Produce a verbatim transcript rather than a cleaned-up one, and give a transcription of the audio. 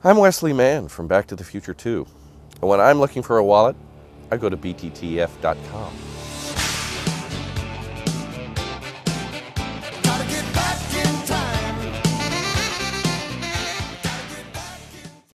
I'm Wesley Mann from Back to the Future two, and when I'm looking for a wallet, I go to B T T F dot com.